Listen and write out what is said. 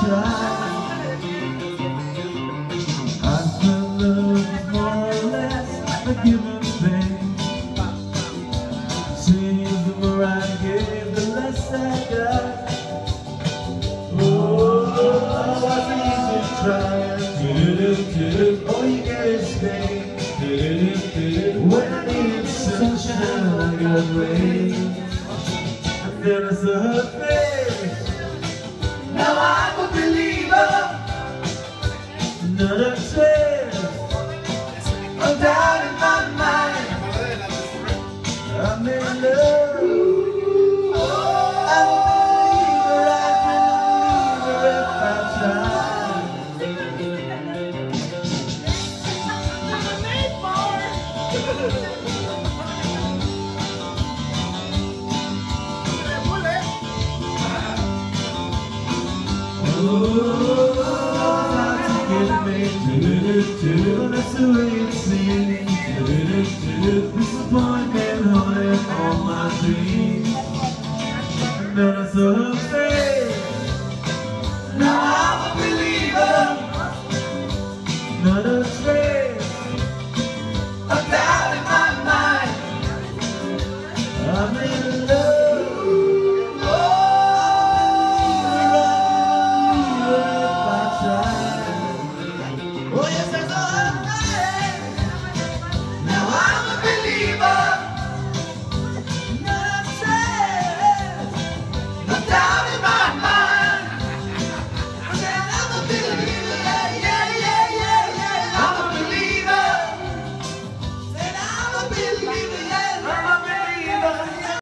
try. I felt love was more or less a given thing. Seems the more I gave, the less I got. Oh, I wasn't easy trying. All you get is pain. When I needed sunshine, I got rain. And then I saw her face. Now I'm a believer. Not a trace of doubt in my mind. I'm in love. I'm a believer. I can leave her if I try. Oh, not to get me. That's the way it seems. Disappointment haunted all my dreams. And then I saw her face.